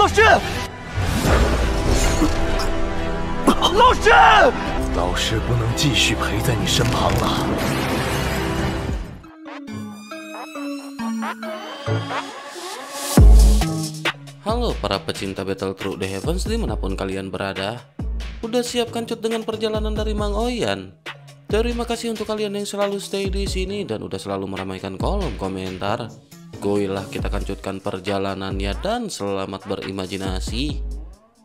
老师，老师， 老师不能继续陪在你身旁了。 Halo para pecinta Battle Through the Heavens dimanapun kalian berada. Udah siap kancut dengan perjalanan dari Mang Oyan? Terima kasih untuk kalian yang selalu stay di sini dan udah selalu meramaikan kolom komentar. Goilah kita kancutkan perjalanannya dan selamat berimajinasi.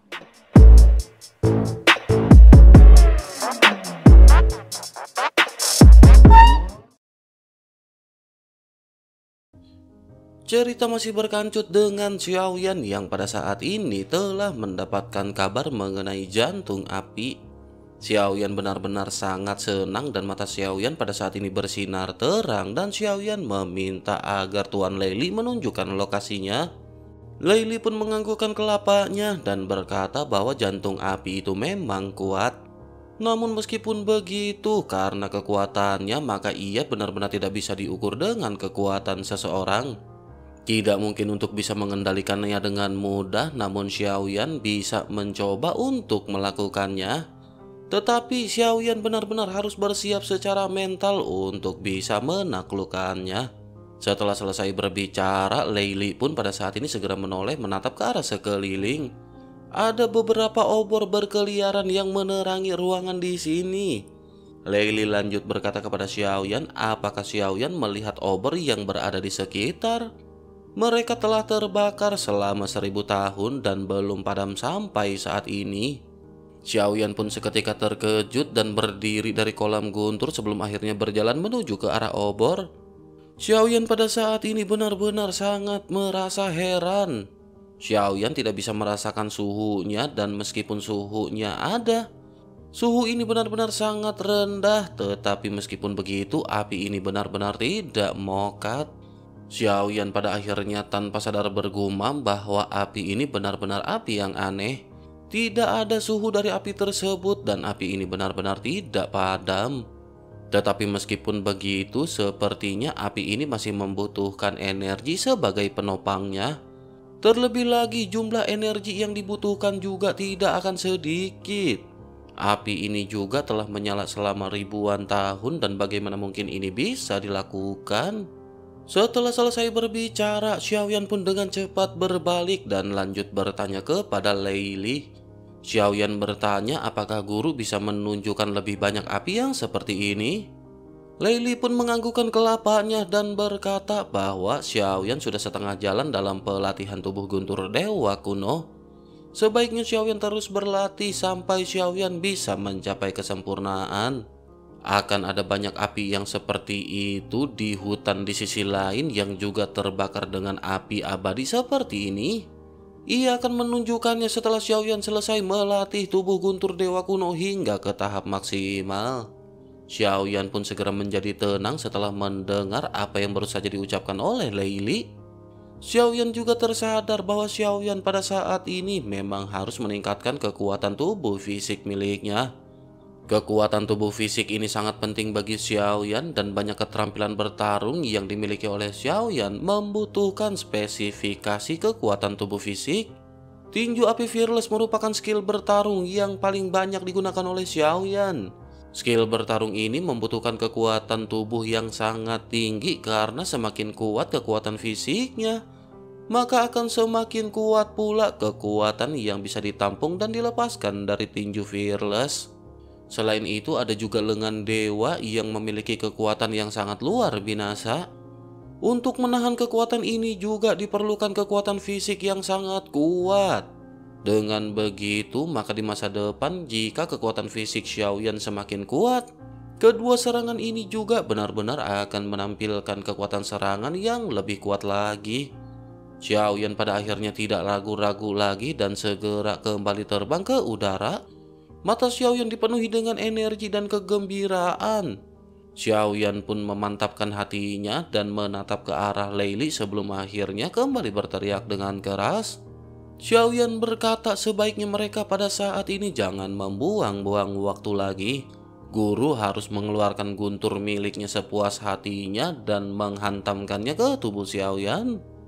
Cerita masih berkancut dengan Xiaoyan yang pada saat ini telah mendapatkan kabar mengenai jantung api. Xiaoyan benar-benar sangat senang dan mata Xiaoyan pada saat ini bersinar terang dan Xiaoyan meminta agar Tuan Leili menunjukkan lokasinya. Leili pun menganggukkan kelapanya dan berkata bahwa jantung api itu memang kuat. Namun meskipun begitu, karena kekuatannya maka ia benar-benar tidak bisa diukur dengan kekuatan seseorang. Tidak mungkin untuk bisa mengendalikannya dengan mudah, namun Xiaoyan bisa mencoba untuk melakukannya. Tetapi Xiaoyan benar-benar harus bersiap secara mental untuk bisa menaklukkannya. Setelah selesai berbicara, Leili pun pada saat ini segera menoleh menatap ke arah sekeliling. Ada beberapa obor berkeliaran yang menerangi ruangan di sini. Leili lanjut berkata kepada Xiaoyan, apakah Xiaoyan melihat obor yang berada di sekitar? Mereka telah terbakar selama 1000 tahun dan belum padam sampai saat ini. Xiaoyan pun seketika terkejut dan berdiri dari kolam guntur sebelum akhirnya berjalan menuju ke arah obor. Xiaoyan pada saat ini benar-benar sangat merasa heran. Xiaoyan tidak bisa merasakan suhunya dan meskipun suhunya ada, suhu ini benar-benar sangat rendah. Tetapi meskipun begitu, api ini benar-benar tidak mokat. Xiaoyan pada akhirnya tanpa sadar bergumam bahwa api ini benar-benar api yang aneh. Tidak ada suhu dari api tersebut dan api ini benar-benar tidak padam. Tetapi meskipun begitu, sepertinya api ini masih membutuhkan energi sebagai penopangnya. Terlebih lagi jumlah energi yang dibutuhkan juga tidak akan sedikit. Api ini juga telah menyala selama ribuan tahun dan bagaimana mungkin ini bisa dilakukan? Setelah selesai berbicara, Xiaoyan pun dengan cepat berbalik dan lanjut bertanya kepada Leili. Xiaoyan bertanya apakah guru bisa menunjukkan lebih banyak api yang seperti ini. Leili pun menganggukkan kelapanya dan berkata bahwa Xiaoyan sudah setengah jalan dalam pelatihan tubuh guntur dewa kuno. Sebaiknya Xiaoyan terus berlatih sampai Xiaoyan bisa mencapai kesempurnaan. Akan ada banyak api yang seperti itu di hutan di sisi lain yang juga terbakar dengan api abadi seperti ini. Ia akan menunjukkannya setelah Xiaoyan selesai melatih tubuh guntur dewa kuno hingga ke tahap maksimal. Xiaoyan pun segera menjadi tenang setelah mendengar apa yang baru saja diucapkan oleh Leili. Xiaoyan juga tersadar bahwa Xiaoyan pada saat ini memang harus meningkatkan kekuatan tubuh fisik miliknya. Kekuatan tubuh fisik ini sangat penting bagi Xiaoyan dan banyak keterampilan bertarung yang dimiliki oleh Xiaoyan membutuhkan spesifikasi kekuatan tubuh fisik. Tinju api Fearless merupakan skill bertarung yang paling banyak digunakan oleh Xiaoyan. Skill bertarung ini membutuhkan kekuatan tubuh yang sangat tinggi karena semakin kuat kekuatan fisiknya, maka akan semakin kuat pula kekuatan yang bisa ditampung dan dilepaskan dari tinju Fearless. Selain itu ada juga lengan dewa yang memiliki kekuatan yang sangat luar binasa. Untuk menahan kekuatan ini juga diperlukan kekuatan fisik yang sangat kuat. Dengan begitu maka di masa depan jika kekuatan fisik Xiaoyan semakin kuat, kedua serangan ini juga benar-benar akan menampilkan kekuatan serangan yang lebih kuat lagi. Xiaoyan pada akhirnya tidak ragu-ragu lagi dan segera kembali terbang ke udara. Mata Xiaoyan dipenuhi dengan energi dan kegembiraan. Xiaoyan pun memantapkan hatinya dan menatap ke arah Leili sebelum akhirnya kembali berteriak dengan keras. Xiaoyan berkata sebaiknya mereka pada saat ini jangan membuang-buang waktu lagi. Guru harus mengeluarkan guntur miliknya sepuas hatinya dan menghantamkannya ke tubuh Xiaoyan.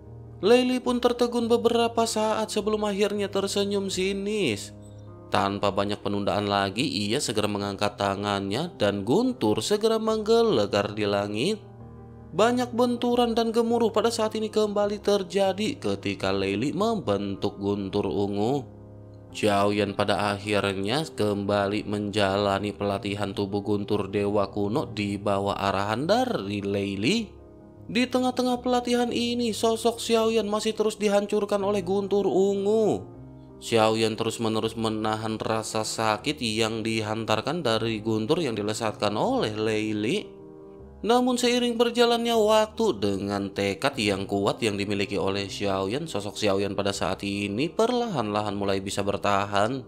Leili pun tertegun beberapa saat sebelum akhirnya tersenyum sinis. Tanpa banyak penundaan lagi, ia segera mengangkat tangannya dan guntur segera menggelegar di langit. Banyak benturan dan gemuruh pada saat ini kembali terjadi ketika Leili membentuk guntur ungu. Xiaoyan pada akhirnya kembali menjalani pelatihan tubuh guntur dewa kuno di bawah arahan dari Leili. Di tengah-tengah pelatihan ini, sosok Xiaoyan masih terus dihancurkan oleh guntur ungu. Xiaoyan terus-menerus menahan rasa sakit yang dihantarkan dari guntur yang dilesatkan oleh Leili. Namun seiring berjalannya waktu dengan tekad yang kuat yang dimiliki oleh Xiaoyan, sosok Xiaoyan pada saat ini perlahan-lahan mulai bisa bertahan.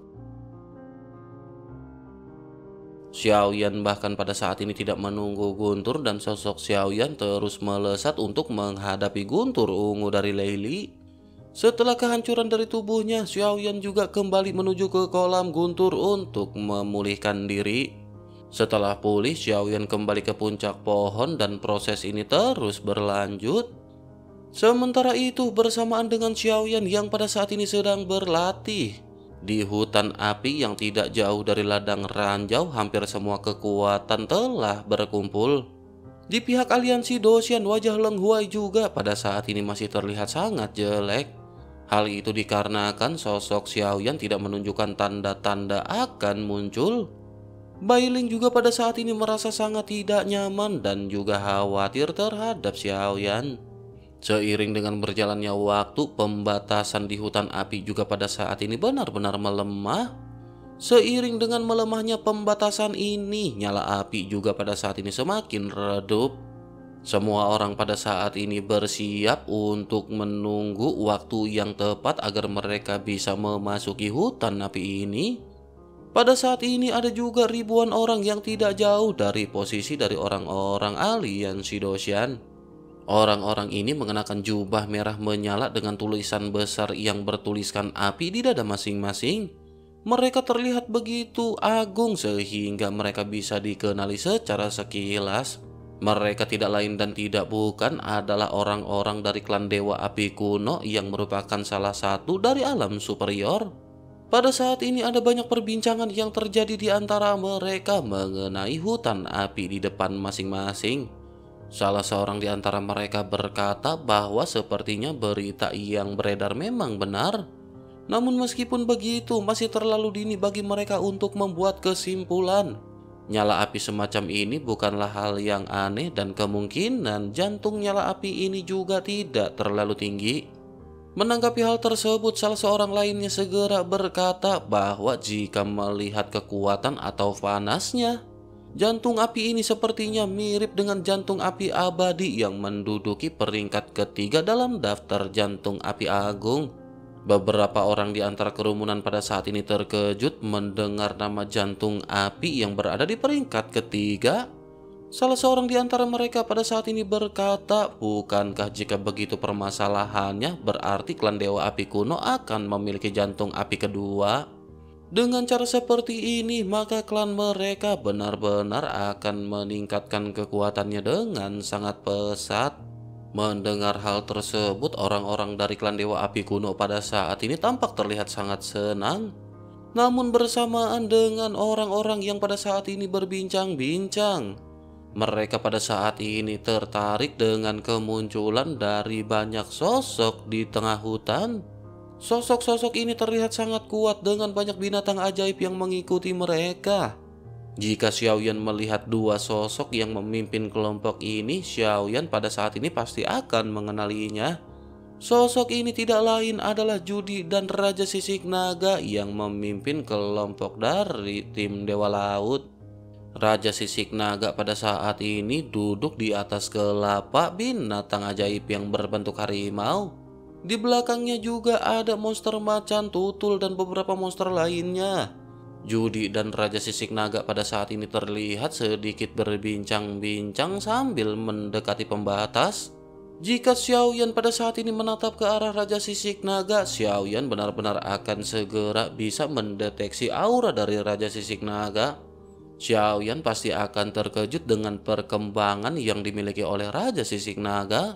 Xiaoyan bahkan pada saat ini tidak menunggu guntur dan sosok Xiaoyan terus melesat untuk menghadapi guntur ungu dari Leili. Setelah kehancuran dari tubuhnya, Xiaoyan juga kembali menuju ke kolam guntur untuk memulihkan diri. Setelah pulih, Xiaoyan kembali ke puncak pohon dan proses ini terus berlanjut. Sementara itu, bersamaan dengan Xiaoyan yang pada saat ini sedang berlatih di hutan api yang tidak jauh dari ladang ranjau, hampir semua kekuatan telah berkumpul. Di pihak aliansi Doshan, wajah Leng Huai juga pada saat ini masih terlihat sangat jelek. Hal itu dikarenakan sosok Xiaoyan tidak menunjukkan tanda-tanda akan muncul. Bai Ling juga pada saat ini merasa sangat tidak nyaman dan juga khawatir terhadap Xiaoyan. Seiring dengan berjalannya waktu, pembatasan di hutan api juga pada saat ini benar-benar melemah. Seiring dengan melemahnya pembatasan ini, nyala api juga pada saat ini semakin redup. Semua orang pada saat ini bersiap untuk menunggu waktu yang tepat agar mereka bisa memasuki hutan api ini. Pada saat ini ada juga ribuan orang yang tidak jauh dari posisi dari orang-orang aliansi Doshan. Orang-orang ini mengenakan jubah merah menyala dengan tulisan besar yang bertuliskan api di dada masing-masing. Mereka terlihat begitu agung sehingga mereka bisa dikenali secara sekilas. Mereka tidak lain dan tidak bukan adalah orang-orang dari klan Dewa Api kuno yang merupakan salah satu dari alam superior. Pada saat ini ada banyak perbincangan yang terjadi di antara mereka mengenai hutan api di depan masing-masing. Salah seorang di antara mereka berkata bahwa sepertinya berita yang beredar memang benar. Namun meskipun begitu, masih terlalu dini bagi mereka untuk membuat kesimpulan. Nyala api semacam ini bukanlah hal yang aneh dan kemungkinan jantung nyala api ini juga tidak terlalu tinggi. Menanggapi hal tersebut, salah seorang lainnya segera berkata bahwa jika melihat kekuatan atau panasnya, jantung api ini sepertinya mirip dengan jantung api abadi yang menduduki peringkat ketiga dalam daftar jantung api agung. Beberapa orang di antara kerumunan pada saat ini terkejut mendengar nama jantung api yang berada di peringkat ketiga. Salah seorang di antara mereka pada saat ini berkata, bukankah jika begitu permasalahannya berarti klan Dewa Api kuno akan memiliki jantung api kedua? Dengan cara seperti ini, maka klan mereka benar-benar akan meningkatkan kekuatannya dengan sangat pesat. Mendengar hal tersebut, orang-orang dari klan Dewa Api kuno pada saat ini tampak terlihat sangat senang. Namun bersamaan dengan orang-orang yang pada saat ini berbincang-bincang, mereka pada saat ini tertarik dengan kemunculan dari banyak sosok di tengah hutan. Sosok-sosok ini terlihat sangat kuat dengan banyak binatang ajaib yang mengikuti mereka. Jika Xiaoyan melihat dua sosok yang memimpin kelompok ini, Xiaoyan pada saat ini pasti akan mengenalinya. Sosok ini tidak lain adalah Judi dan Raja Sisik Naga yang memimpin kelompok dari tim Dewa Laut. Raja Sisik Naga pada saat ini duduk di atas kelapa binatang ajaib yang berbentuk harimau. Di belakangnya juga ada monster macan tutul dan beberapa monster lainnya. Judi dan Raja Sisik Naga pada saat ini terlihat sedikit berbincang-bincang sambil mendekati pembatas. Jika Xiaoyan pada saat ini menatap ke arah Raja Sisik Naga, Xiaoyan benar-benar akan segera bisa mendeteksi aura dari Raja Sisik Naga. Xiaoyan pasti akan terkejut dengan perkembangan yang dimiliki oleh Raja Sisik Naga.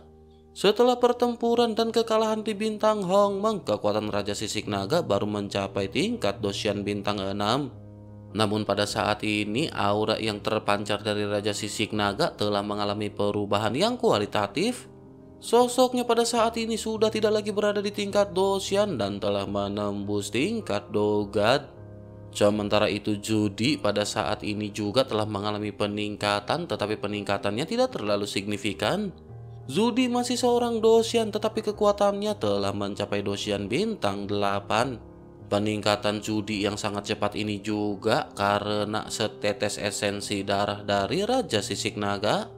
Setelah pertempuran dan kekalahan di bintang Hongmeng, kekuatan Raja Sisik Naga baru mencapai tingkat Dosyan bintang 6. Namun pada saat ini aura yang terpancar dari Raja Sisik Naga telah mengalami perubahan yang kualitatif. Sosoknya pada saat ini sudah tidak lagi berada di tingkat Dosyan dan telah menembus tingkat Dogad. Sementara itu Judi pada saat ini juga telah mengalami peningkatan, tetapi peningkatannya tidak terlalu signifikan. Judi masih seorang Dosyan tetapi kekuatannya telah mencapai Dosyan bintang 8. Peningkatan Judi yang sangat cepat ini juga karena setetes esensi darah dari Raja Sisik Naga.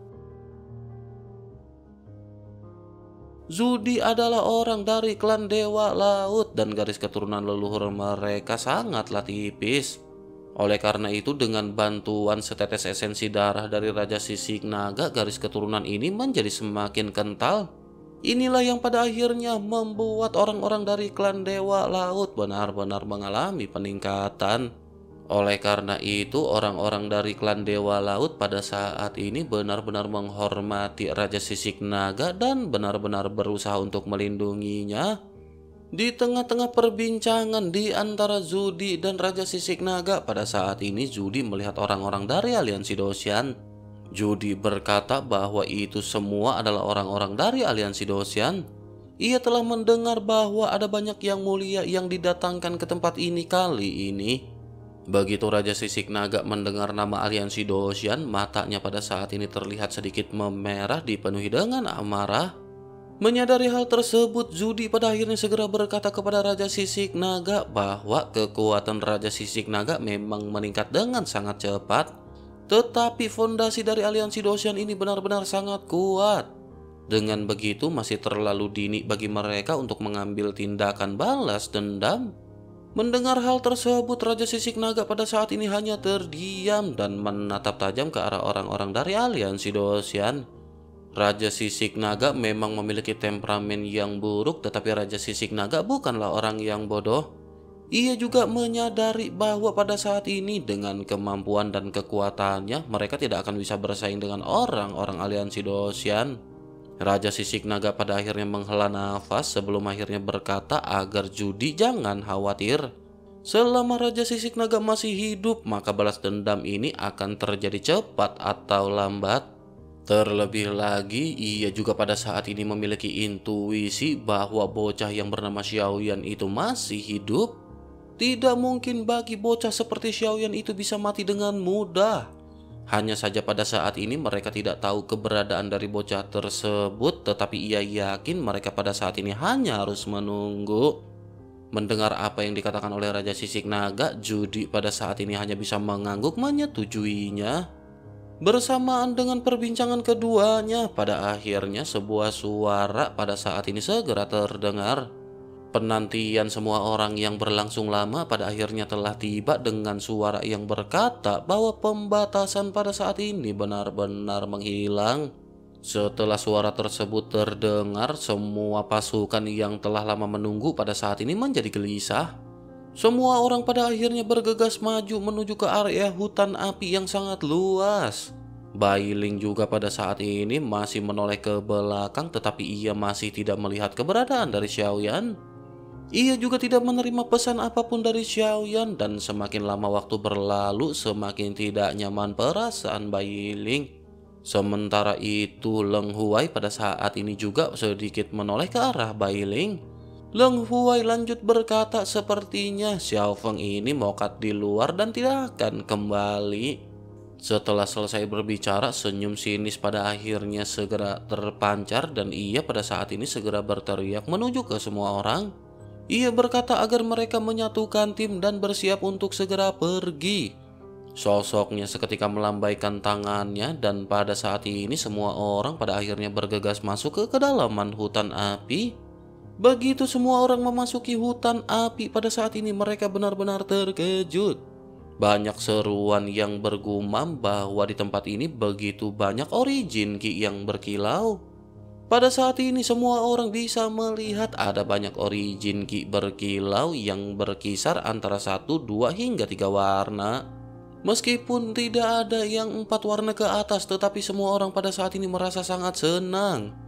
Judi adalah orang dari klan Dewa Laut dan garis keturunan leluhur mereka sangatlah tipis. Oleh karena itu dengan bantuan setetes esensi darah dari Raja Sisik Naga, garis keturunan ini menjadi semakin kental. Inilah yang pada akhirnya membuat orang-orang dari klan Dewa Laut benar-benar mengalami peningkatan. Oleh karena itu orang-orang dari klan Dewa Laut pada saat ini benar-benar menghormati Raja Sisik Naga dan benar-benar berusaha untuk melindunginya. Di tengah-tengah perbincangan di antara Judi dan Raja Sisik Naga, pada saat ini Judi melihat orang-orang dari aliansi Dosyan. Judi berkata bahwa itu semua adalah orang-orang dari aliansi Dosyan. Ia telah mendengar bahwa ada banyak yang mulia yang didatangkan ke tempat ini kali ini. Begitu Raja Sisik Naga mendengar nama aliansi Dosyan, matanya pada saat ini terlihat sedikit memerah dipenuhi dengan amarah. Menyadari hal tersebut, Judi pada akhirnya segera berkata kepada Raja Sisik Naga bahwa kekuatan Raja Sisik Naga memang meningkat dengan sangat cepat. Tetapi fondasi dari aliansi Dosyan ini benar-benar sangat kuat. Dengan begitu masih terlalu dini bagi mereka untuk mengambil tindakan balas dendam. Mendengar hal tersebut, Raja Sisik Naga pada saat ini hanya terdiam dan menatap tajam ke arah orang-orang dari aliansi Dosyan. Raja Sisik Naga memang memiliki temperamen yang buruk, tetapi Raja Sisik Naga bukanlah orang yang bodoh. Ia juga menyadari bahwa pada saat ini dengan kemampuan dan kekuatannya, mereka tidak akan bisa bersaing dengan orang-orang aliansi Dosyan. Raja Sisik Naga pada akhirnya menghela nafas sebelum akhirnya berkata agar Judi jangan khawatir. Selama Raja Sisik Naga masih hidup, maka balas dendam ini akan terjadi cepat atau lambat. Terlebih lagi, ia juga pada saat ini memiliki intuisi bahwa bocah yang bernama Xiaoyan itu masih hidup. Tidak mungkin bagi bocah seperti Xiaoyan itu bisa mati dengan mudah. Hanya saja pada saat ini mereka tidak tahu keberadaan dari bocah tersebut, tetapi ia yakin mereka pada saat ini hanya harus menunggu. Mendengar apa yang dikatakan oleh Raja Sisik Naga, Judi pada saat ini hanya bisa mengangguk menyetujuinya. Bersamaan dengan perbincangan keduanya, pada akhirnya sebuah suara pada saat ini segera terdengar. Penantian semua orang yang berlangsung lama pada akhirnya telah tiba dengan suara yang berkata bahwa pembatasan pada saat ini benar-benar menghilang. Setelah suara tersebut terdengar, semua pasukan yang telah lama menunggu pada saat ini menjadi gelisah. Semua orang pada akhirnya bergegas maju menuju ke area hutan api yang sangat luas. Bailing juga pada saat ini masih menoleh ke belakang, tetapi ia masih tidak melihat keberadaan dari Xiaoyan. Ia juga tidak menerima pesan apapun dari Xiaoyan dan semakin lama waktu berlalu semakin tidak nyaman perasaan Bailing. Sementara itu Leng Huai pada saat ini juga sedikit menoleh ke arah Bailing. Leng Huai lanjut berkata sepertinya Xiao Feng ini mokat di luar dan tidak akan kembali. Setelah selesai berbicara, senyum sinis pada akhirnya segera terpancar dan ia pada saat ini segera berteriak menuju ke semua orang. Ia berkata agar mereka menyatukan tim dan bersiap untuk segera pergi. Sosoknya seketika melambaikan tangannya dan pada saat ini semua orang pada akhirnya bergegas masuk ke kedalaman hutan api. Begitu semua orang memasuki hutan api, pada saat ini mereka benar-benar terkejut. Banyak seruan yang bergumam bahwa di tempat ini begitu banyak origin Ki yang berkilau. Pada saat ini semua orang bisa melihat ada banyak origin Ki berkilau yang berkisar antara 1, 2 hingga 3 warna. Meskipun tidak ada yang 4 warna ke atas, tetapi semua orang pada saat ini merasa sangat senang.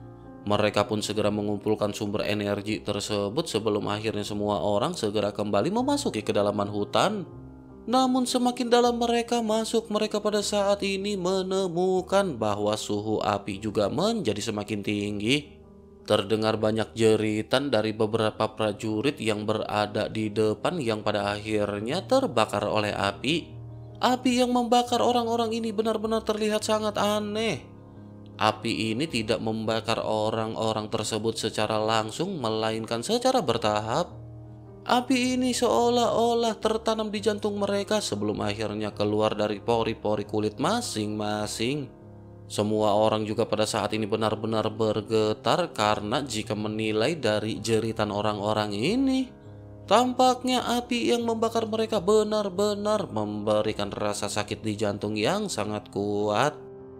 Mereka pun segera mengumpulkan sumber energi tersebut sebelum akhirnya semua orang segera kembali memasuki kedalaman hutan. Namun semakin dalam mereka masuk, mereka pada saat ini menemukan bahwa suhu api juga menjadi semakin tinggi. Terdengar banyak jeritan dari beberapa prajurit yang berada di depan yang pada akhirnya terbakar oleh api. Api yang membakar orang-orang ini benar-benar terlihat sangat aneh. Api ini tidak membakar orang-orang tersebut secara langsung, melainkan secara bertahap. Api ini seolah-olah tertanam di jantung mereka sebelum akhirnya keluar dari pori-pori kulit masing-masing. Semua orang juga pada saat ini benar-benar bergetar karena jika menilai dari jeritan orang-orang ini, tampaknya api yang membakar mereka benar-benar memberikan rasa sakit di jantung yang sangat kuat.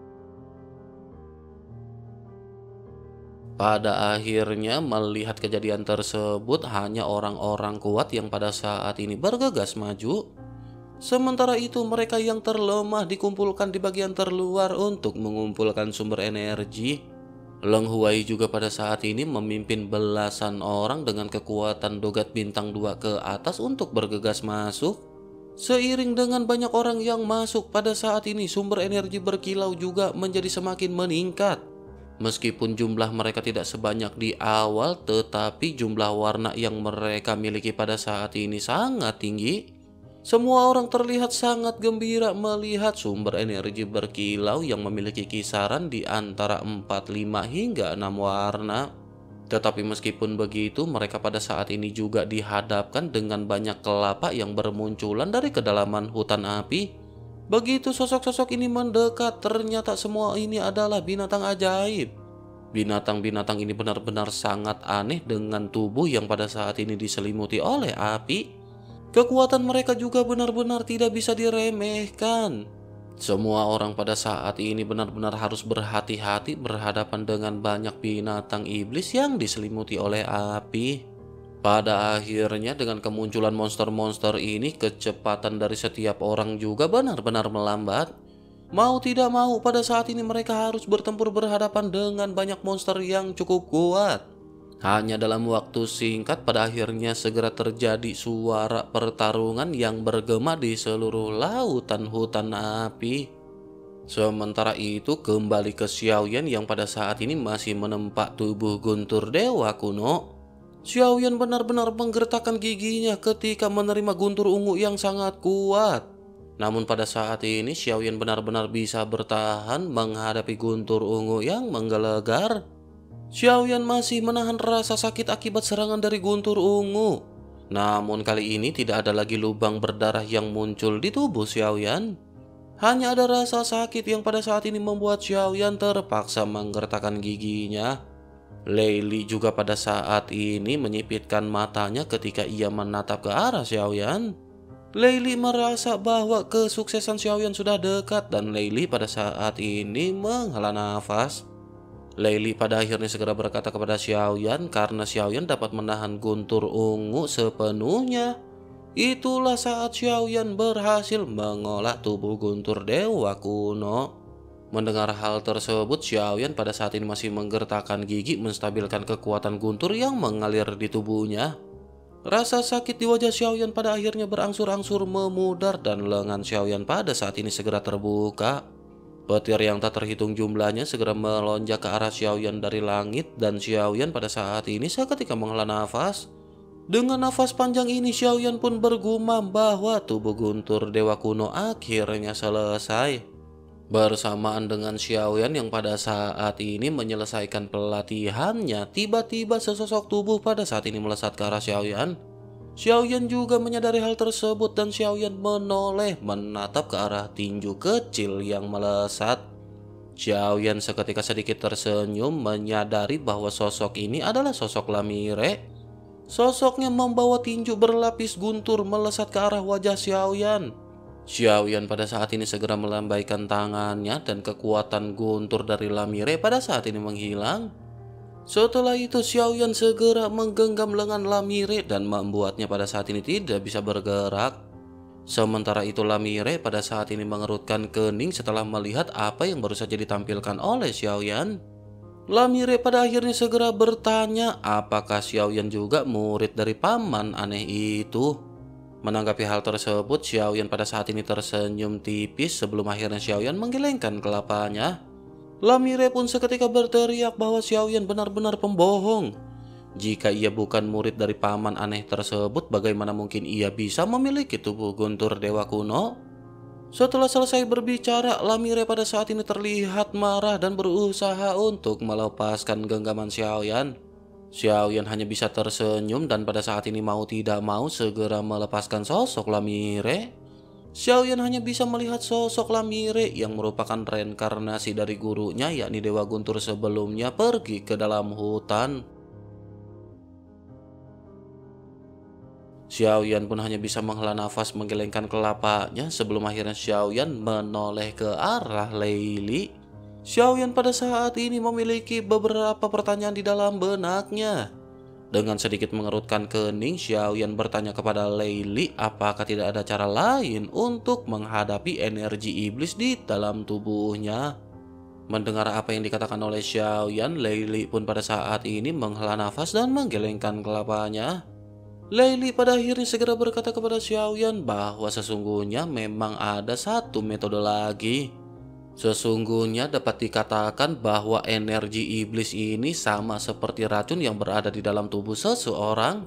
Pada akhirnya melihat kejadian tersebut, hanya orang-orang kuat yang pada saat ini bergegas maju. Sementara itu mereka yang terlemah dikumpulkan di bagian terluar untuk mengumpulkan sumber energi. Leng Huai juga pada saat ini memimpin belasan orang dengan kekuatan dogat bintang 2 ke atas untuk bergegas masuk. Seiring dengan banyak orang yang masuk pada saat ini, sumber energi berkilau juga menjadi semakin meningkat. Meskipun jumlah mereka tidak sebanyak di awal, tetapi jumlah warna yang mereka miliki pada saat ini sangat tinggi. Semua orang terlihat sangat gembira melihat sumber energi berkilau yang memiliki kisaran di antara 4, 5 hingga 6 warna. Tetapi meskipun begitu, mereka pada saat ini juga dihadapkan dengan banyak kelapa yang bermunculan dari kedalaman hutan api. Begitu sosok-sosok ini mendekat, ternyata semua ini adalah binatang ajaib. Binatang-binatang ini benar-benar sangat aneh dengan tubuh yang pada saat ini diselimuti oleh api. Kekuatan mereka juga benar-benar tidak bisa diremehkan. Semua orang pada saat ini benar-benar harus berhati-hati berhadapan dengan banyak binatang iblis yang diselimuti oleh api. Pada akhirnya dengan kemunculan monster-monster ini, kecepatan dari setiap orang juga benar-benar melambat. Mau tidak mau pada saat ini mereka harus bertempur berhadapan dengan banyak monster yang cukup kuat. Hanya dalam waktu singkat pada akhirnya segera terjadi suara pertarungan yang bergema di seluruh lautan hutan api. Sementara itu kembali ke Xiaoyan yang pada saat ini masih menempa tubuh guntur dewa kuno. Xiaoyan benar-benar menggertakkan giginya ketika menerima guntur ungu yang sangat kuat. Namun pada saat ini Xiaoyan benar-benar bisa bertahan menghadapi guntur ungu yang menggelegar. Xiaoyan masih menahan rasa sakit akibat serangan dari guntur ungu. Namun kali ini tidak ada lagi lubang berdarah yang muncul di tubuh Xiaoyan. Hanya ada rasa sakit yang pada saat ini membuat Xiaoyan terpaksa menggertakkan giginya. Lei Li juga pada saat ini menyipitkan matanya ketika ia menatap ke arah Xiaoyan. Lei Li merasa bahwa kesuksesan Xiaoyan sudah dekat dan Lei Li pada saat ini menghela nafas. Lei Li pada akhirnya segera berkata kepada Xiaoyan karena Xiaoyan dapat menahan guntur ungu sepenuhnya. Itulah saat Xiaoyan berhasil mengolah tubuh guntur dewa kuno. Mendengar hal tersebut, Xiaoyan pada saat ini masih menggertakkan gigi menstabilkan kekuatan guntur yang mengalir di tubuhnya. Rasa sakit di wajah Xiaoyan pada akhirnya berangsur-angsur memudar dan lengan Xiaoyan pada saat ini segera terbuka. Petir yang tak terhitung jumlahnya segera melonjak ke arah Xiaoyan dari langit dan Xiaoyan pada saat ini seketika menghela nafas. Dengan nafas panjang ini Xiaoyan pun bergumam bahwa tubuh guntur dewa kuno akhirnya selesai. Bersamaan dengan Xiaoyan yang pada saat ini menyelesaikan pelatihannya, tiba-tiba sesosok tubuh pada saat ini melesat ke arah Xiaoyan. Xiaoyan juga menyadari hal tersebut dan Xiaoyan menoleh menatap ke arah tinju kecil yang melesat. Xiaoyan seketika sedikit tersenyum menyadari bahwa sosok ini adalah sosok Lamire. Sosoknya membawa tinju berlapis guntur melesat ke arah wajah Xiaoyan. Xiaoyan pada saat ini segera melambaikan tangannya dan kekuatan guntur dari Lamire pada saat ini menghilang. Setelah itu Xiaoyan segera menggenggam lengan Lamire dan membuatnya pada saat ini tidak bisa bergerak. Sementara itu Lamire pada saat ini mengerutkan kening setelah melihat apa yang baru saja ditampilkan oleh Xiaoyan. Lamire pada akhirnya segera bertanya apakah Xiaoyan juga murid dari paman aneh itu. Menanggapi hal tersebut, Xiaoyan pada saat ini tersenyum tipis sebelum akhirnya Xiaoyan menggelengkan kelapanya. Lamire pun seketika berteriak bahwa Xiaoyan benar-benar pembohong. Jika ia bukan murid dari paman aneh tersebut, bagaimana mungkin ia bisa memiliki tubuh guntur dewa kuno? Setelah selesai berbicara, Lamire pada saat ini terlihat marah dan berusaha untuk melepaskan genggaman Xiaoyan. Xiaoyan hanya bisa tersenyum dan pada saat ini mau tidak mau segera melepaskan sosok Lamire. Xiaoyan hanya bisa melihat sosok Lamire yang merupakan reinkarnasi dari gurunya, yakni Dewa Guntur sebelumnya, pergi ke dalam hutan. Xiaoyan pun hanya bisa menghela nafas menggelengkan kelapanya sebelum akhirnya Xiaoyan menoleh ke arah Lei Li. Xiaoyan pada saat ini memiliki beberapa pertanyaan di dalam benaknya. Dengan sedikit mengerutkan kening, Xiaoyan bertanya kepada Lei Li apakah tidak ada cara lain untuk menghadapi energi iblis di dalam tubuhnya. Mendengar apa yang dikatakan oleh Xiaoyan, Lei Li pun pada saat ini menghela nafas dan menggelengkan kelapanya. Lei Li pada akhirnya segera berkata kepada Xiaoyan bahwa sesungguhnya memang ada satu metode lagi. Sesungguhnya dapat dikatakan bahwa energi iblis ini sama seperti racun yang berada di dalam tubuh seseorang.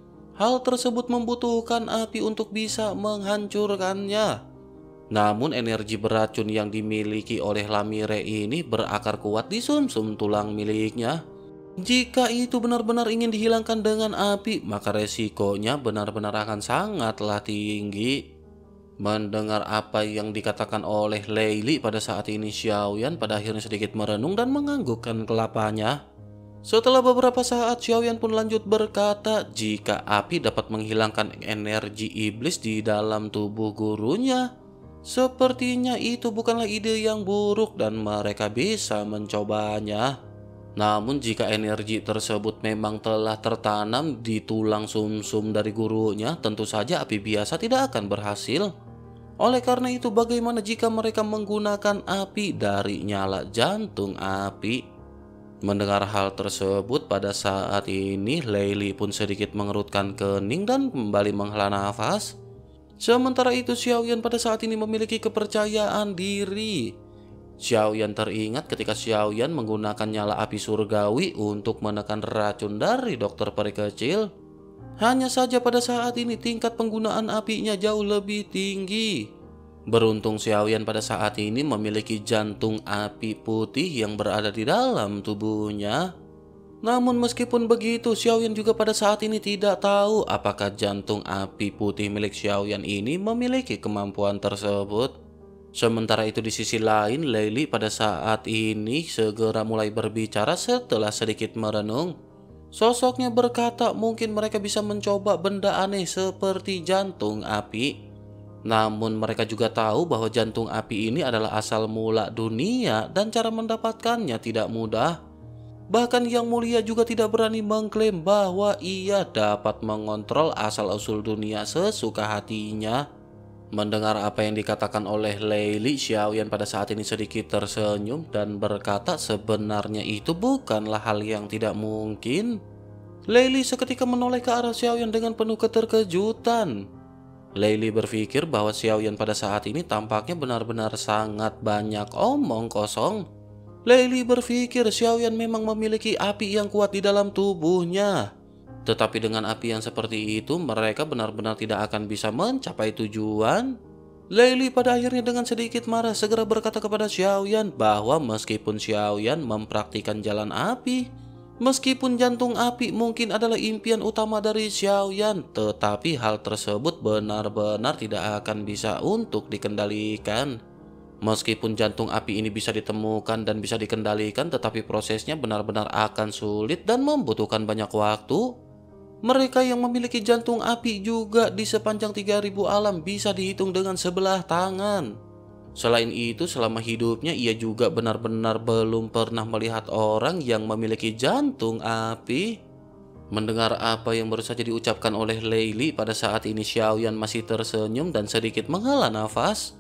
Hal tersebut membutuhkan api untuk bisa menghancurkannya. Namun energi beracun yang dimiliki oleh Lamire ini berakar kuat di sumsum tulang miliknya. Jika itu benar-benar ingin dihilangkan dengan api, maka resikonya benar-benar akan sangatlah tinggi. Mendengar apa yang dikatakan oleh Lei Li pada saat ini, Xiaoyan pada akhirnya sedikit merenung dan menganggukkan kelapanya. Setelah beberapa saat, Xiaoyan pun lanjut berkata jika api dapat menghilangkan energi iblis di dalam tubuh gurunya, sepertinya itu bukanlah ide yang buruk dan mereka bisa mencobanya. Namun jika energi tersebut memang telah tertanam di tulang sumsum dari gurunya, tentu saja api biasa tidak akan berhasil. Oleh karena itu, bagaimana jika mereka menggunakan api dari nyala jantung api? Mendengar hal tersebut pada saat ini, Lei Li pun sedikit mengerutkan kening dan kembali menghela nafas. Sementara itu, Xiaoyan pada saat ini memiliki kepercayaan diri. Xiaoyan teringat ketika Xiaoyan menggunakan nyala api surgawi untuk menekan racun dari dokter peri kecil. Hanya saja pada saat ini tingkat penggunaan apinya jauh lebih tinggi. Beruntung Xiaoyan pada saat ini memiliki jantung api putih yang berada di dalam tubuhnya. Namun meskipun begitu, Xiaoyan juga pada saat ini tidak tahu apakah jantung api putih milik Xiaoyan ini memiliki kemampuan tersebut. Sementara itu di sisi lain, Lei Li pada saat ini segera mulai berbicara setelah sedikit merenung. Sosoknya berkata mungkin mereka bisa mencoba benda aneh seperti jantung api. Namun mereka juga tahu bahwa jantung api ini adalah asal mula dunia dan cara mendapatkannya tidak mudah. Bahkan Yang Mulia juga tidak berani mengklaim bahwa ia dapat mengontrol asal-usul dunia sesuka hatinya. Mendengar apa yang dikatakan oleh Lei Li, Xiaoyan pada saat ini sedikit tersenyum dan berkata sebenarnya itu bukanlah hal yang tidak mungkin. Lei Li seketika menoleh ke arah Xiaoyan dengan penuh keterkejutan. Lei Li berpikir bahwa Xiaoyan pada saat ini tampaknya benar-benar sangat banyak omong kosong. Lei Li berpikir Xiaoyan memang memiliki api yang kuat di dalam tubuhnya. Tetapi dengan api yang seperti itu, mereka benar-benar tidak akan bisa mencapai tujuan. Lei Li pada akhirnya dengan sedikit marah segera berkata kepada Xiaoyan bahwa meskipun Xiaoyan mempraktikkan jalan api, meskipun jantung api mungkin adalah impian utama dari Xiaoyan, tetapi hal tersebut benar-benar tidak akan bisa untuk dikendalikan. Meskipun jantung api ini bisa ditemukan dan bisa dikendalikan, tetapi prosesnya benar-benar akan sulit dan membutuhkan banyak waktu. Mereka yang memiliki jantung api juga di sepanjang 3000 alam bisa dihitung dengan sebelah tangan. Selain itu, selama hidupnya ia juga benar-benar belum pernah melihat orang yang memiliki jantung api. Mendengar apa yang baru saja diucapkan oleh Lei Li, pada saat ini Xiaoyan masih tersenyum dan sedikit menghela nafas.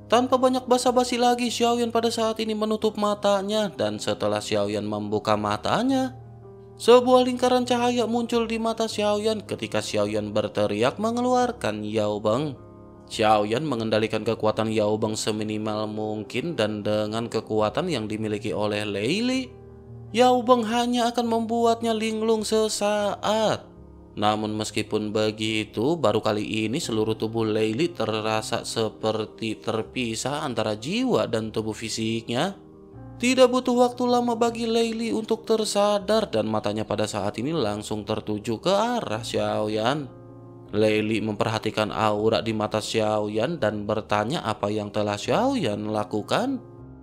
Tanpa banyak basa-basi lagi, Xiaoyan pada saat ini menutup matanya, dan setelah Xiaoyan membuka matanya, sebuah lingkaran cahaya muncul di mata Xiaoyan ketika Xiaoyan berteriak mengeluarkan Yaobeng. Xiaoyan mengendalikan kekuatan Yaobeng seminimal mungkin, dan dengan kekuatan yang dimiliki oleh Lei Li, Yaobeng hanya akan membuatnya linglung sesaat. Namun meskipun begitu, baru kali ini seluruh tubuh Lei Li terasa seperti terpisah antara jiwa dan tubuh fisiknya. Tidak butuh waktu lama bagi Lei Li untuk tersadar, dan matanya pada saat ini langsung tertuju ke arah Xiaoyan. Lei Li memperhatikan aura di mata Xiaoyan dan bertanya apa yang telah Xiaoyan lakukan.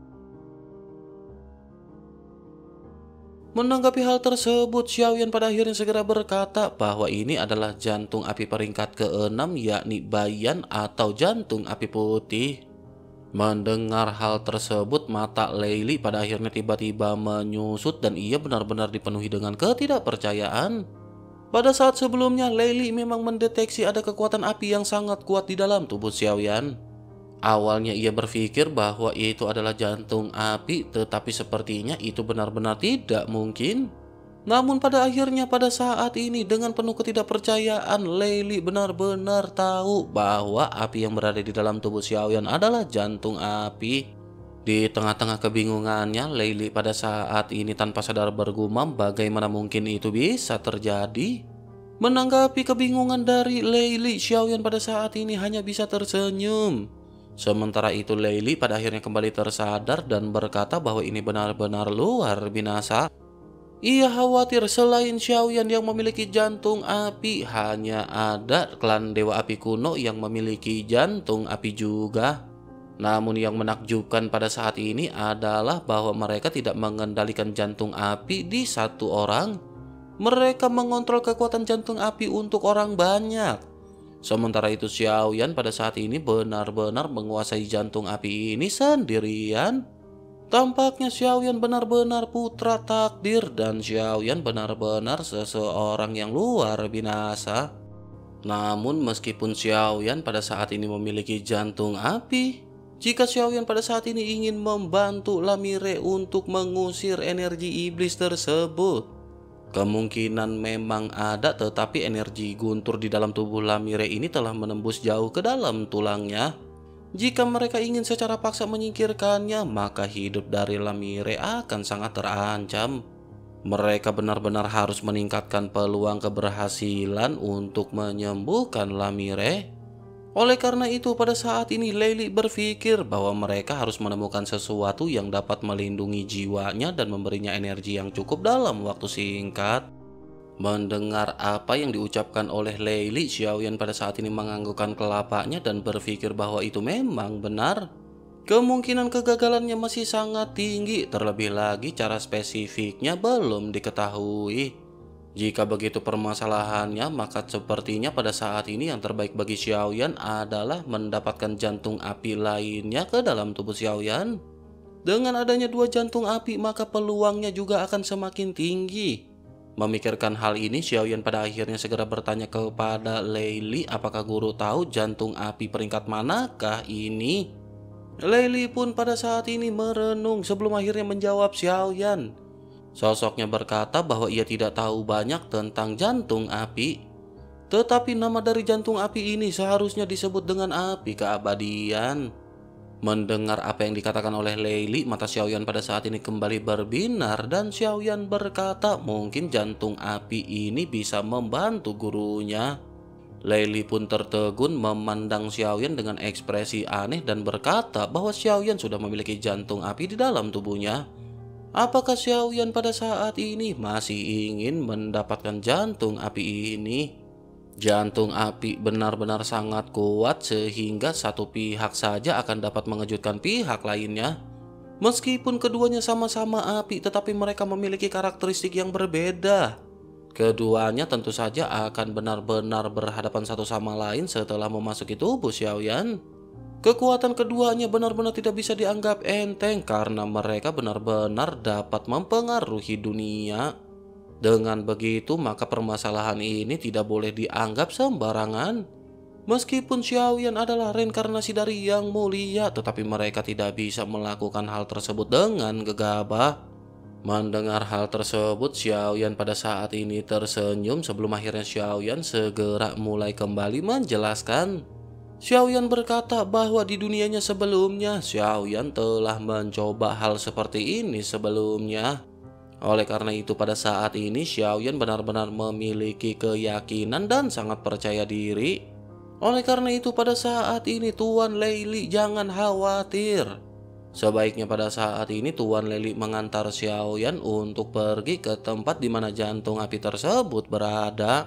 Menanggapi hal tersebut, Xiaoyan pada akhirnya segera berkata bahwa ini adalah jantung api peringkat ke-6, yakni Baiyan atau jantung api putih. Mendengar hal tersebut, mata Lei Li pada akhirnya tiba-tiba menyusut dan ia benar-benar dipenuhi dengan ketidakpercayaan. Pada saat sebelumnya, Lei Li memang mendeteksi ada kekuatan api yang sangat kuat di dalam tubuh Xiaoyan. Awalnya ia berpikir bahwa itu adalah jantung api, tetapi sepertinya itu benar-benar tidak mungkin. Namun pada akhirnya pada saat ini dengan penuh ketidakpercayaan, Lei Li benar-benar tahu bahwa api yang berada di dalam tubuh Xiaoyan adalah jantung api. Di tengah-tengah kebingungannya, Lei Li pada saat ini tanpa sadar bergumam bagaimana mungkin itu bisa terjadi. Menanggapi kebingungan dari Lei Li, Xiaoyan pada saat ini hanya bisa tersenyum. Sementara itu Lei Li pada akhirnya kembali tersadar dan berkata bahwa ini benar-benar luar binasa. Ia khawatir selain Xiaoyan yang memiliki jantung api, hanya ada klan Dewa Api kuno yang memiliki jantung api juga. Namun yang menakjubkan pada saat ini adalah bahwa mereka tidak mengendalikan jantung api di satu orang. Mereka mengontrol kekuatan jantung api untuk orang banyak. Sementara itu Xiaoyan pada saat ini benar-benar menguasai jantung api ini sendirian. Tampaknya Xiaoyan benar-benar putra takdir, dan Xiaoyan benar-benar seseorang yang luar binasa. Namun meskipun Xiaoyan pada saat ini memiliki jantung api, jika Xiaoyan pada saat ini ingin membantu Lamire untuk mengusir energi iblis tersebut, kemungkinan memang ada, tetapi energi guntur di dalam tubuh Lamire ini telah menembus jauh ke dalam tulangnya. Jika mereka ingin secara paksa menyingkirkannya, maka hidup dari Lamire akan sangat terancam. Mereka benar-benar harus meningkatkan peluang keberhasilan untuk menyembuhkan Lamire. Oleh karena itu pada saat ini Lei Li berpikir bahwa mereka harus menemukan sesuatu yang dapat melindungi jiwanya dan memberinya energi yang cukup dalam waktu singkat. Mendengar apa yang diucapkan oleh Lei Li, Xiaoyan pada saat ini menganggukkan kelapanya dan berpikir bahwa itu memang benar. Kemungkinan kegagalannya masih sangat tinggi, terlebih lagi cara spesifiknya belum diketahui. Jika begitu permasalahannya, maka sepertinya pada saat ini yang terbaik bagi Xiaoyan adalah mendapatkan jantung api lainnya ke dalam tubuh Xiaoyan. Dengan adanya dua jantung api, maka peluangnya juga akan semakin tinggi. Memikirkan hal ini, Xiaoyan pada akhirnya segera bertanya kepada Lei Li apakah guru tahu jantung api peringkat manakah ini. Lei Li pun pada saat ini merenung sebelum akhirnya menjawab Xiaoyan. Sosoknya berkata bahwa ia tidak tahu banyak tentang jantung api. Tetapi nama dari jantung api ini seharusnya disebut dengan api keabadian. Mendengar apa yang dikatakan oleh Lei Li, mata Xiaoyan pada saat ini kembali berbinar dan Xiaoyan berkata mungkin jantung api ini bisa membantu gurunya. Lei Li pun tertegun memandang Xiaoyan dengan ekspresi aneh dan berkata bahwa Xiaoyan sudah memiliki jantung api di dalam tubuhnya. Apakah Xiaoyan pada saat ini masih ingin mendapatkan jantung api ini? Jantung api benar-benar sangat kuat sehingga satu pihak saja akan dapat mengejutkan pihak lainnya. Meskipun keduanya sama-sama api, tetapi mereka memiliki karakteristik yang berbeda. Keduanya tentu saja akan benar-benar berhadapan satu sama lain setelah memasuki tubuh Xiaoyan. Kekuatan keduanya benar-benar tidak bisa dianggap enteng karena mereka benar-benar dapat mempengaruhi dunia. Dengan begitu, maka permasalahan ini tidak boleh dianggap sembarangan. Meskipun Xiaoyan adalah reinkarnasi dari Yang Mulia, tetapi mereka tidak bisa melakukan hal tersebut dengan gegabah. Mendengar hal tersebut, Xiaoyan pada saat ini tersenyum sebelum akhirnya Xiaoyan segera mulai kembali menjelaskan. Xiaoyan berkata bahwa di dunianya sebelumnya, Xiaoyan telah mencoba hal seperti ini sebelumnya. Oleh karena itu pada saat ini Xiaoyan benar-benar memiliki keyakinan dan sangat percaya diri. Oleh karena itu pada saat ini Tuan Leili jangan khawatir. Sebaiknya pada saat ini Tuan Leili mengantar Xiaoyan untuk pergi ke tempat di mana jantung api tersebut berada.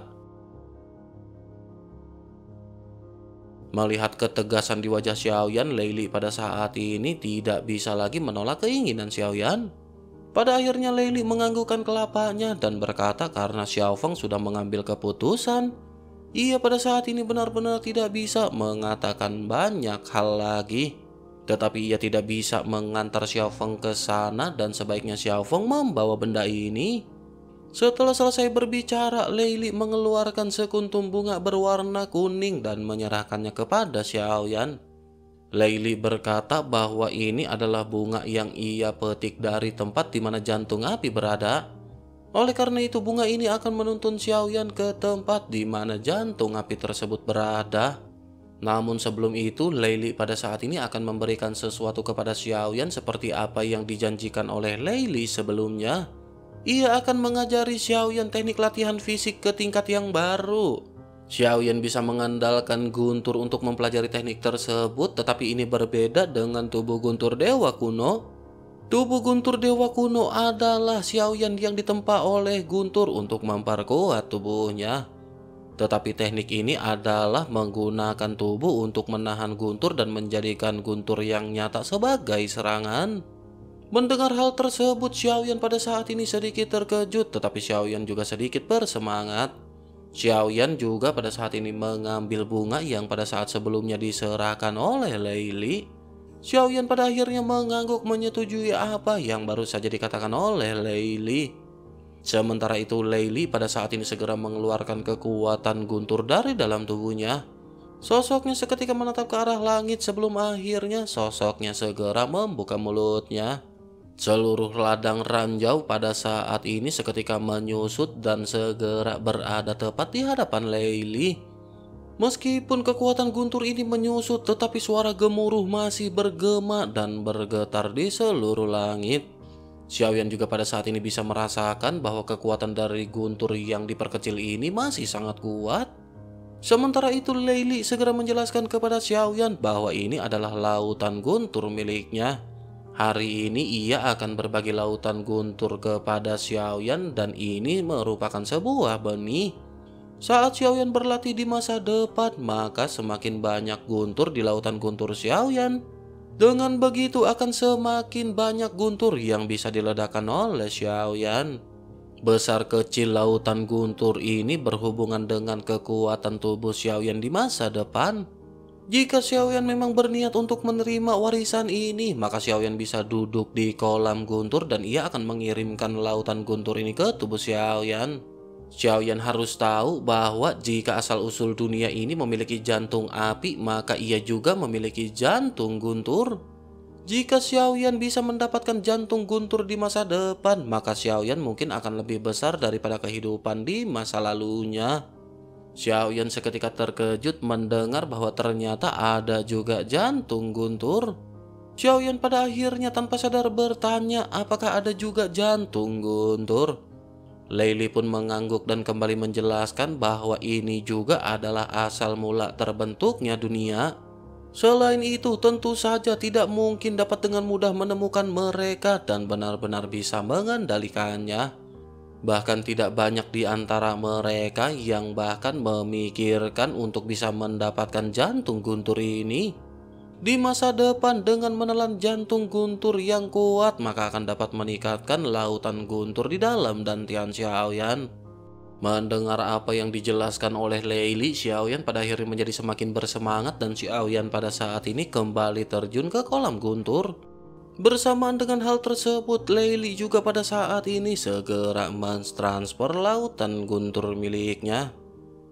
Melihat ketegasan di wajah Xiaoyan, Leili pada saat ini tidak bisa lagi menolak keinginan Xiaoyan. Pada akhirnya Leili menganggukkan kelapanya dan berkata karena Xiaofeng sudah mengambil keputusan. Ia pada saat ini benar-benar tidak bisa mengatakan banyak hal lagi. Tetapi ia tidak bisa mengantar Xiaofeng ke sana dan sebaiknya Xiaofeng membawa benda ini. Setelah selesai berbicara, Leili mengeluarkan sekuntum bunga berwarna kuning dan menyerahkannya kepada Xiaoyan. Leili berkata bahwa ini adalah bunga yang ia petik dari tempat di mana jantung api berada. Oleh karena itu bunga ini akan menuntun Xiaoyan ke tempat di mana jantung api tersebut berada. Namun sebelum itu Leili pada saat ini akan memberikan sesuatu kepada Xiaoyan seperti apa yang dijanjikan oleh Leili sebelumnya. Ia akan mengajari Xiaoyan teknik latihan fisik ke tingkat yang baru. Xiaoyan bisa mengandalkan Guntur untuk mempelajari teknik tersebut, tetapi ini berbeda dengan tubuh Guntur Dewa kuno. Tubuh Guntur Dewa kuno adalah Xiaoyan yang ditempa oleh Guntur untuk memperkuat tubuhnya. Tetapi teknik ini adalah menggunakan tubuh untuk menahan Guntur dan menjadikan Guntur yang nyata sebagai serangan. Mendengar hal tersebut, Xiaoyan pada saat ini sedikit terkejut, tetapi Xiaoyan juga sedikit bersemangat. Xiaoyan juga pada saat ini mengambil bunga yang pada saat sebelumnya diserahkan oleh Leili. Xiaoyan pada akhirnya mengangguk menyetujui apa yang baru saja dikatakan oleh Leili. Sementara itu Leili pada saat ini segera mengeluarkan kekuatan Guntur dari dalam tubuhnya. Sosoknya seketika menatap ke arah langit sebelum akhirnya sosoknya segera membuka mulutnya. Seluruh ladang ranjau pada saat ini seketika menyusut dan segera berada tepat di hadapan Leili. Meskipun kekuatan Guntur ini menyusut, tetapi suara gemuruh masih bergema dan bergetar di seluruh langit. Xiaoyan juga pada saat ini bisa merasakan bahwa kekuatan dari Guntur yang diperkecil ini masih sangat kuat. Sementara itu Leili segera menjelaskan kepada Xiaoyan bahwa ini adalah lautan Guntur miliknya. Hari ini ia akan berbagi lautan Guntur kepada Xiaoyan dan ini merupakan sebuah benih. Saat Xiaoyan berlatih di masa depan, maka semakin banyak Guntur di lautan Guntur Xiaoyan. Dengan begitu akan semakin banyak Guntur yang bisa diledakkan oleh Xiaoyan. Besar kecil lautan Guntur ini berhubungan dengan kekuatan tubuh Xiaoyan di masa depan. Jika Xiaoyan memang berniat untuk menerima warisan ini, maka Xiaoyan bisa duduk di kolam Guntur dan ia akan mengirimkan lautan Guntur ini ke tubuh Xiaoyan. Xiaoyan harus tahu bahwa jika asal-usul dunia ini memiliki jantung api, maka ia juga memiliki jantung Guntur. Jika Xiaoyan bisa mendapatkan jantung Guntur di masa depan, maka Xiaoyan mungkin akan lebih besar daripada kehidupan di masa lalunya. Xiaoyan seketika terkejut mendengar bahwa ternyata ada juga jantung Guntur. Xiaoyan pada akhirnya tanpa sadar bertanya apakah ada juga jantung Guntur. Leili pun mengangguk dan kembali menjelaskan bahwa ini juga adalah asal mula terbentuknya dunia. Selain itu, tentu saja tidak mungkin dapat dengan mudah menemukan mereka dan benar-benar bisa mengendalikannya. Bahkan tidak banyak di antara mereka yang bahkan memikirkan untuk bisa mendapatkan jantung Guntur ini. Di masa depan dengan menelan jantung Guntur yang kuat, maka akan dapat meningkatkan lautan Guntur di dalam dantian Xiaoyan. Mendengar apa yang dijelaskan oleh Leili, Xiaoyan pada akhirnya menjadi semakin bersemangat dan Xiaoyan pada saat ini kembali terjun ke kolam Guntur. Bersamaan dengan hal tersebut, Leili juga pada saat ini segera mentransfer lautan Guntur miliknya.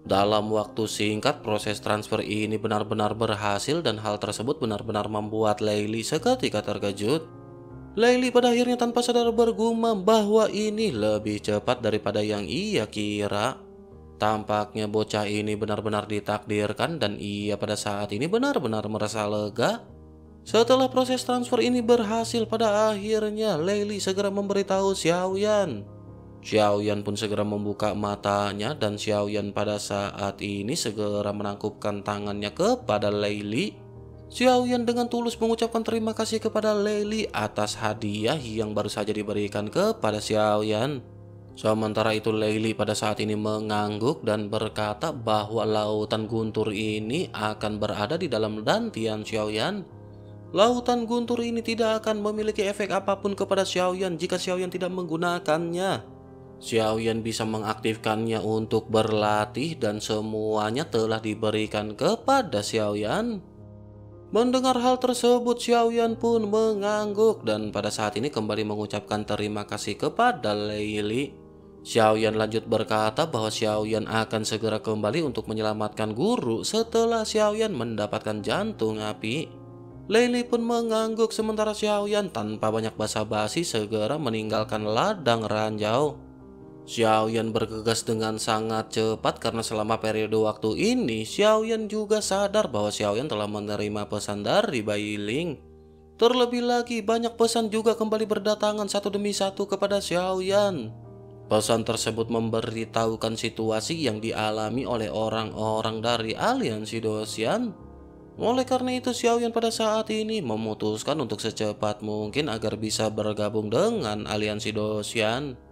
Dalam waktu singkat, proses transfer ini benar-benar berhasil dan hal tersebut benar-benar membuat Leili seketika terkejut. Leili pada akhirnya tanpa sadar bergumam bahwa ini lebih cepat daripada yang ia kira. Tampaknya bocah ini benar-benar ditakdirkan dan ia pada saat ini benar-benar merasa lega. Setelah proses transfer ini berhasil, pada akhirnya Leili segera memberitahu Xiaoyan. Xiaoyan pun segera membuka matanya dan Xiaoyan pada saat ini segera menangkupkan tangannya kepada Leili. Xiaoyan dengan tulus mengucapkan terima kasih kepada Leili atas hadiah yang baru saja diberikan kepada Xiaoyan. Sementara itu Leili pada saat ini mengangguk dan berkata bahwa lautan guntur ini akan berada di dalam dantian Xiaoyan. Lautan guntur ini tidak akan memiliki efek apapun kepada Xiaoyan jika Xiaoyan tidak menggunakannya. Xiaoyan bisa mengaktifkannya untuk berlatih dan semuanya telah diberikan kepada Xiaoyan. Mendengar hal tersebut, Xiaoyan pun mengangguk dan pada saat ini kembali mengucapkan terima kasih kepada Leili. Xiaoyan lanjut berkata bahwa Xiaoyan akan segera kembali untuk menyelamatkan guru setelah Xiaoyan mendapatkan jantung api. Leili pun mengangguk sementara Xiaoyan tanpa banyak basa-basi segera meninggalkan ladang ranjau. Xiaoyan bergegas dengan sangat cepat karena selama periode waktu ini Xiaoyan juga sadar bahwa Xiaoyan telah menerima pesan dari Bai Ling. Terlebih lagi banyak pesan juga kembali berdatangan satu demi satu kepada Xiaoyan. Pesan tersebut memberitahukan situasi yang dialami oleh orang-orang dari aliansi Dosian. Oleh karena itu Xiaoyan pada saat ini memutuskan untuk secepat mungkin agar bisa bergabung dengan aliansi Dosian.